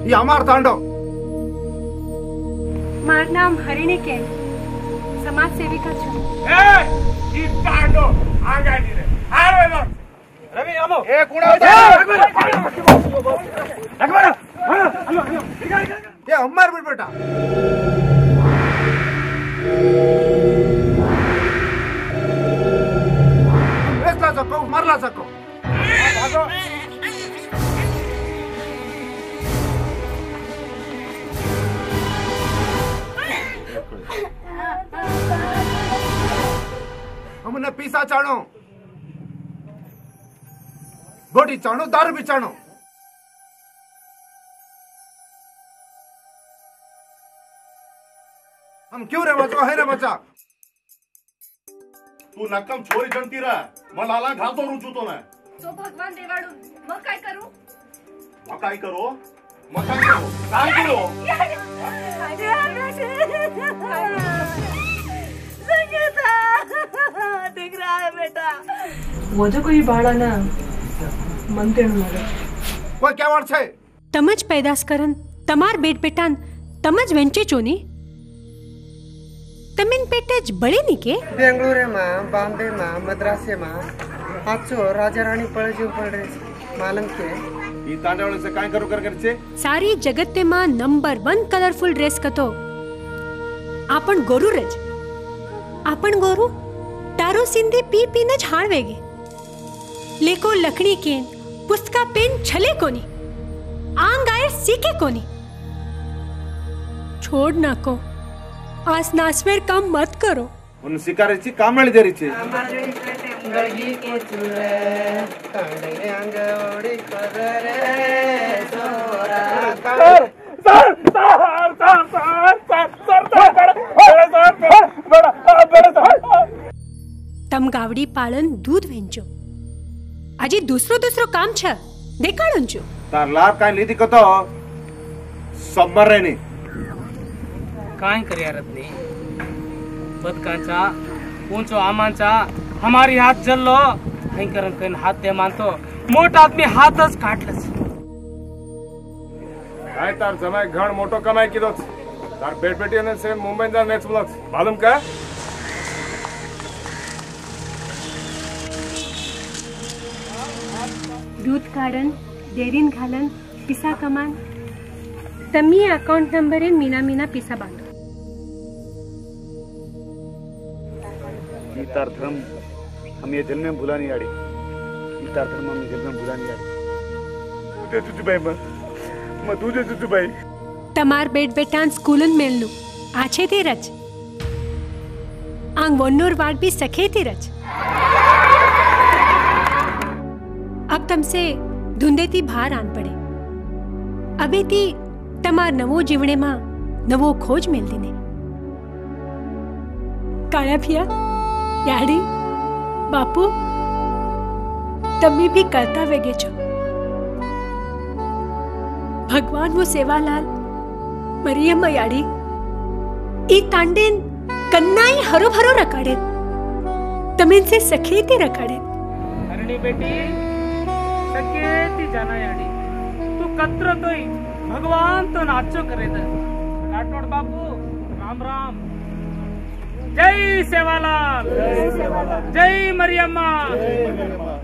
ये हमार तांडो। मार नाम हरिणी के समाज सेविका छू। ये तांडो आगे रे आरे लो रवि हमो ए कुणा अकबर ये हमार बेटा वेसला सको मारला सको भागो हमने पीसा चाणो गोटी चाणो दारू भी चाणो हम क्यों रे बचा है रे बचा तू नक्कम छोरी जनती रहा मला घातो रुचू तो ना तो भगवान देवाडून मग काय करू मग काय करो काय करो दिख रहा है बेटा वो जो कोई बाड़ा ना मनते मारे कोई क्या वर्ड छे तमज पैदास करन तमार बेट बेटान तमज वेंचे चोनी तमिन पेटेज बड़े निके बेंगलुरु में बॉम्बे में मद्रासे में आजो राजा रानी पळजी पड़ रहे मालूम के ई तांडवळे से काय करू करचे सारी जगते में नंबर 1 कलरफुल ड्रेस कतो आपण गोरू रज आपण गोरू तारो सिंधी पी पी न झाड़वेगे लेको लकड़ी केन पुस्तका पेन छले कोनी आंग आए सीखे कोनी छोड़ ना को आज नासवेर काम मत करो उन शिकारीची कामळी देरीची गळगी के चुरे कांडे अंगवडी कररे सोरा तम गावड़ी पालन दूध वेंचो अजी दूसरो काम छ देखाडून छो तार लाभ काय लीधी कतो सबमर रेनी काय कर्या रत्नी बदकाचा ऊंचो आमांचा हमारी हात जल्लो हैंकरन कन हात दे मानतो मोठ आदमी हातच काटलस काय तार जमाय घण मोटो कमाई कीधोच तार बेटबेटीने से मुंबई जा नेक्स्ट ब्लॉक मालूम का दूध काढन डेरीन घालन पिसा कमान तमी अकाउंट नंबर इन मीना पिसा बांधो तार धर्म हम ये जन्म में भूला नहीं आड़ी तार धर्म हम जन्म में भूला नहीं आड़ी तुझे तुझे भाई मैं तुझे तुझे भाई तमार बेट बेटान स्कूलन मेलनु आछे थी रच आंग वन्नूर वाट भी सखे थी रच अब तुमसे धुंधे थी बाहर आन पड़े अबे थी तमार नवो जीवने मां नवो खोज मेल दीने काया फिया याड़ी बापू तमी भी करता वेगे छो भगवान वो सेवालाल मरियम याड़ी ई तांडेन कन्नाई हरो भरो रकाड़े तमिन से सखेती रकाड़े हरणी बेटी सखेती जाना याड़ी तू कत्र तोई भगवान तो नाचो करे दे राठौड़ बापू राम राम जय सेवालाल जय मरियम्मा